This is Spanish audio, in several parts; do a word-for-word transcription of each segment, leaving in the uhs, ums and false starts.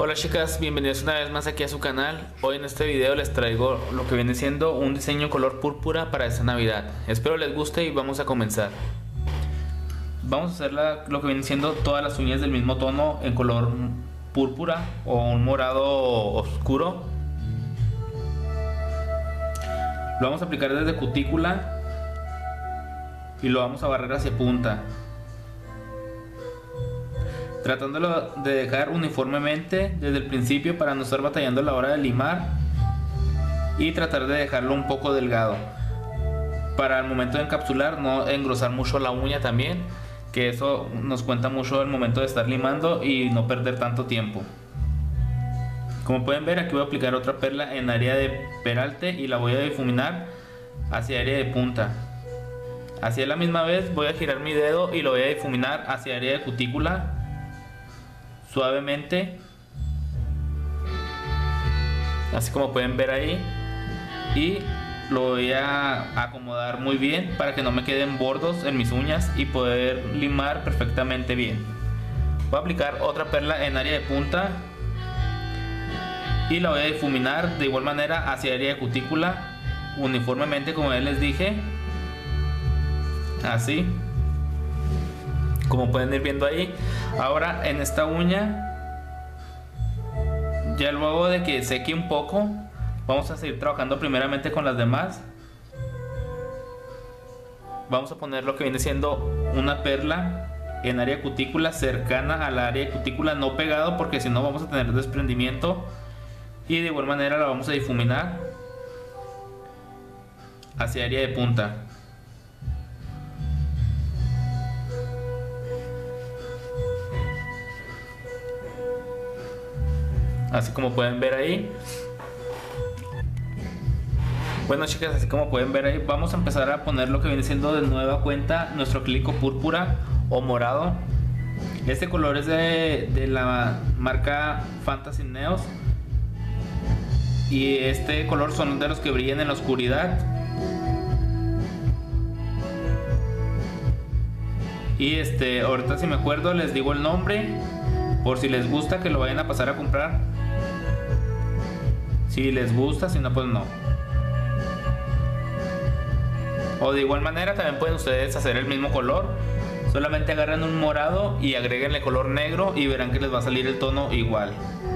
Hola chicas, bienvenidos una vez más aquí a su canal. Hoy en este video les traigo lo que viene siendo un diseño color púrpura para esta Navidad. Espero les guste y vamos a comenzar. Vamos a hacer la, lo que viene siendo todas las uñas del mismo tono en color púrpura o un morado oscuro. Lo vamos a aplicar desde cutícula y lo vamos a barrer hacia punta, tratándolo de dejar uniformemente desde el principio para no estar batallando a la hora de limar, y tratar de dejarlo un poco delgado para el momento de encapsular, no engrosar mucho la uña también, que eso nos cuenta mucho al momento de estar limando y no perder tanto tiempo. Como pueden ver, aquí voy a aplicar otra perla en área de peralte y la voy a difuminar hacia área de punta. Así a la misma vez voy a girar mi dedo y lo voy a difuminar hacia área de cutícula suavemente, así como pueden ver ahí, y lo voy a acomodar muy bien para que no me queden bordos en mis uñas y poder limar perfectamente bien. Voy a aplicar otra perla en área de punta y la voy a difuminar de igual manera hacia área de cutícula uniformemente, como ya les dije, así como pueden ir viendo ahí. Ahora en esta uña, ya luego de que seque un poco, vamos a seguir trabajando primeramente con las demás. Vamos a poner lo que viene siendo una perla en área cutícula cercana al área de cutícula, no pegado, porque si no vamos a tener desprendimiento, y de igual manera la vamos a difuminar hacia área de punta. Así como pueden ver ahí. Bueno chicas, así como pueden ver ahí, vamos a empezar a poner lo que viene siendo de nueva cuenta nuestro acrílico púrpura o morado. Este color es de, de la marca Fantasy Neos, y este color son de los que brillan en la oscuridad. Y este, ahorita si me acuerdo les digo el nombre, por si les gusta que lo vayan a pasar a comprar. Si les gusta, si no pues no. O de igual manera también pueden ustedes hacer el mismo color, solamente agarran un morado y agréguenle color negro y verán que les va a salir el tono igual.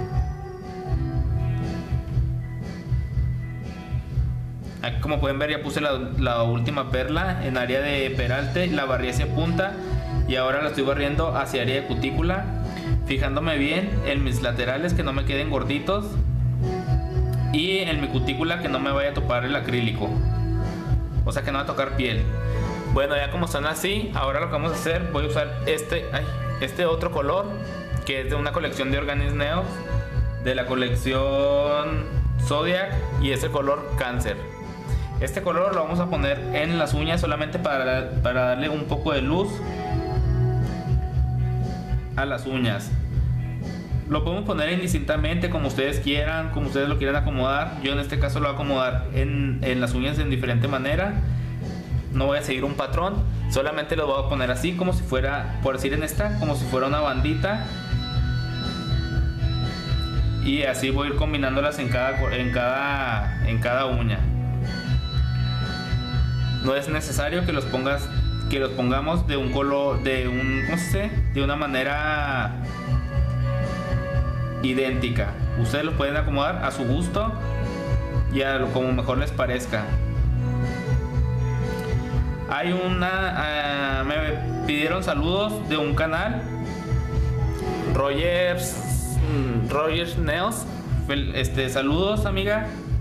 Aquí como pueden ver ya puse la, la última perla en área de peralte, la barrí hacia punta y ahora la estoy barriendo hacia área de cutícula, fijándome bien en mis laterales que no me queden gorditos y en mi cutícula que no me vaya a topar el acrílico, o sea que no va a tocar piel. Bueno, ya como están así, ahora lo que vamos a hacer, voy a usar este, ay, este otro color que es de una colección de Organis Neos, de la colección Zodiac, y ese color Cáncer. Este color lo vamos a poner en las uñas solamente para, para darle un poco de luz a las uñas. Lo podemos poner indistintamente como ustedes quieran, como ustedes lo quieran acomodar. Yo en este caso lo voy a acomodar en, en las uñas en diferente manera. No voy a seguir un patrón, solamente lo voy a poner así como si fuera, por decir en esta, como si fuera una bandita. Y así voy a ir combinándolas en cada, en cada, en cada uña. No es necesario que los pongas, que los pongamos de un color, de un, ¿cómo se dice? De una manera idéntica. Ustedes los pueden acomodar a su gusto y a lo como mejor les parezca. Hay una, uh, me pidieron saludos de un canal, Rogers, Rogers Neos. Este, saludos amiga.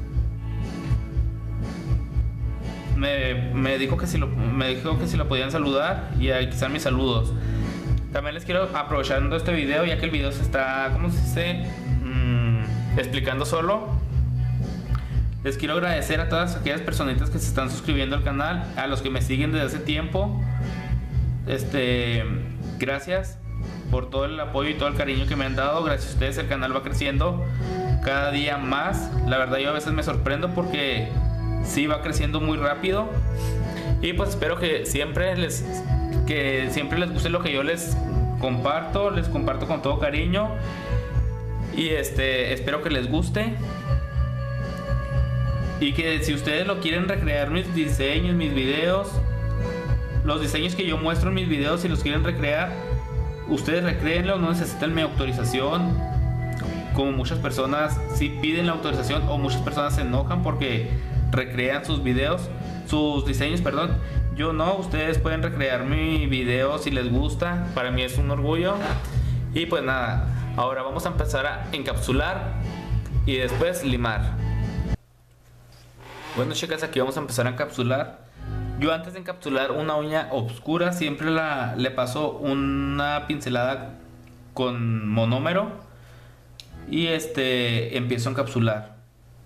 Me, me dijo que si lo, me dijo que si lo podían saludar y aquí están mis saludos. También les quiero, aprovechando este video, ya que el video se está, ¿cómo se dice? Mm, explicando solo, les quiero agradecer a todas aquellas personitas que se están suscribiendo al canal, a los que me siguen desde hace tiempo. Este, gracias por todo el apoyo y todo el cariño que me han dado. Gracias a ustedes el canal va creciendo cada día más. La verdad yo a veces me sorprendo porque sí va creciendo muy rápido. Y pues espero que siempre les que siempre les guste lo que yo les comparto, les comparto con todo cariño. Y este, espero que les guste. Y que si ustedes lo quieren recrear, mis diseños, mis videos, los diseños que yo muestro en mis videos, si los quieren recrear, ustedes recréenlo, no necesitan mi autorización. Como muchas personas sí piden la autorización, o muchas personas se enojan porque recrean sus videos, sus diseños, perdón. Yo no, ustedes pueden recrear mi video si les gusta, para mí es un orgullo. Y pues nada, ahora vamos a empezar a encapsular y después limar. Bueno, chicas, aquí vamos a empezar a encapsular. Yo antes de encapsular una uña oscura siempre la, le paso una pincelada con monómero y este empiezo a encapsular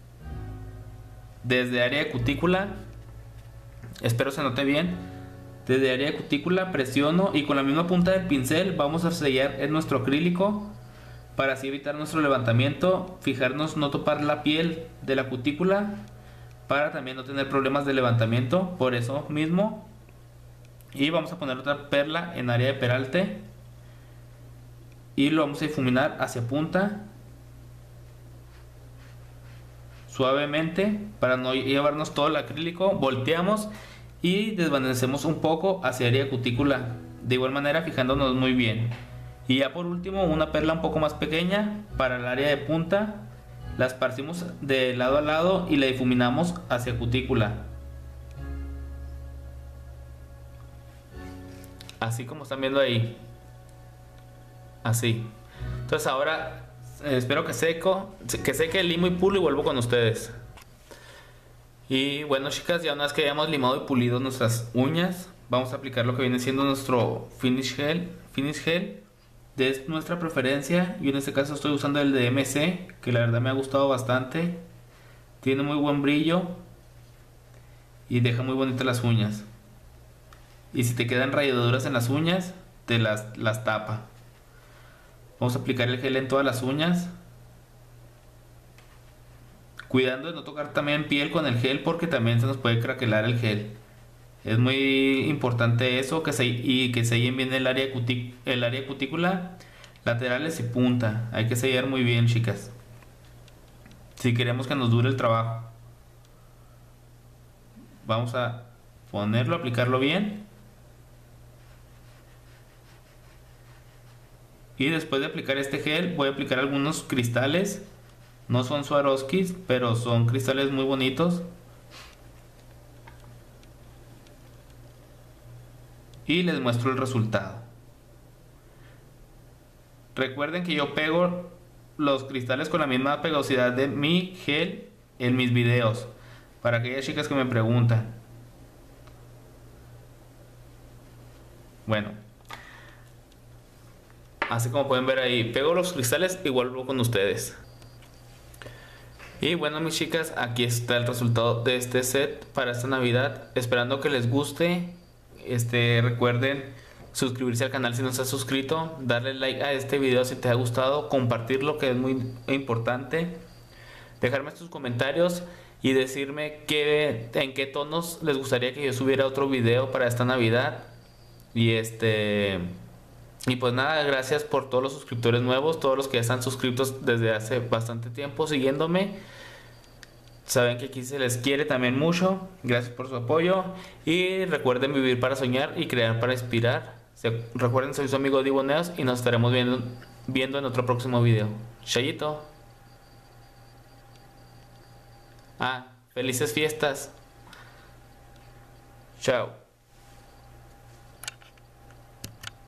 desde área de cutícula. Espero se note bien. Desde área de cutícula presiono y con la misma punta del pincel vamos a sellar en nuestro acrílico para así evitar nuestro levantamiento. Fijarnos no topar la piel de la cutícula para también no tener problemas de levantamiento, por eso mismo. Y vamos a poner otra perla en área de peralte y lo vamos a difuminar hacia punta suavemente para no llevarnos todo el acrílico. Volteamos y desvanecemos un poco hacia área de cutícula, de igual manera fijándonos muy bien. Y ya por último una perla un poco más pequeña para el área de punta. La esparcimos de lado a lado y la difuminamos hacia cutícula, así como están viendo ahí, así. Entonces ahora eh, espero que seco, que seque el limo y pulo y vuelvo con ustedes. Y bueno, chicas, ya una vez que hayamos limado y pulido nuestras uñas, vamos a aplicar lo que viene siendo nuestro finish gel, finish gel de nuestra preferencia. Yo en este caso estoy usando el de M C, que la verdad me ha gustado bastante. Tiene muy buen brillo y deja muy bonitas las uñas. Y si te quedan rayaduras en las uñas, te las, las tapa. Vamos a aplicar el gel en todas las uñas, cuidando de no tocar también piel con el gel, porque también se nos puede craquelar el gel. Es muy importante eso, que se, y que sellen bien el área, cutic, el área cutícula, laterales y punta. Hay que sellar muy bien, chicas, si queremos que nos dure el trabajo. Vamos a ponerlo, aplicarlo bien. Y después de aplicar este gel, voy a aplicar algunos cristales. No son Swarovskis, pero son cristales muy bonitos. Y les muestro el resultado. Recuerden que yo pego los cristales con la misma pegosidad de mi gel en mis videos, para aquellas chicas que me preguntan. Bueno, así como pueden ver ahí, pego los cristales y vuelvo con ustedes. Y bueno, mis chicas, aquí está el resultado de este set para esta Navidad. Esperando que les guste. Este, recuerden suscribirse al canal si no se ha suscrito, darle like a este video si te ha gustado, compartirlo, que es muy importante, dejarme sus comentarios y decirme qué, en qué tonos les gustaría que yo subiera otro video para esta Navidad. Y este y pues nada, gracias por todos los suscriptores nuevos, todos los que ya están suscritos desde hace bastante tiempo siguiéndome. Saben que aquí se les quiere también mucho. Gracias por su apoyo. Y recuerden vivir para soñar y crear para inspirar. Se, recuerden, soy su amigo Diboneos y nos estaremos viendo, viendo en otro próximo video. Chayito. Ah, felices fiestas. Chao.